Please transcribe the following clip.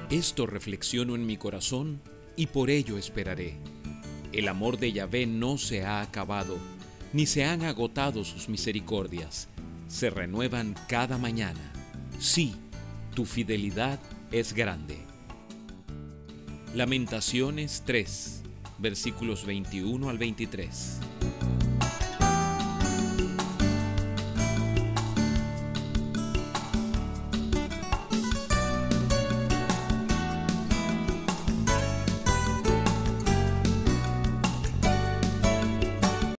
Esto reflexiono en mi corazón y por ello esperaré. El amor de Yahvé no se ha acabado, ni se han agotado sus misericordias. Se renuevan cada mañana. Sí, tu fidelidad es grande. Lamentaciones 3, versículos 21 al 23.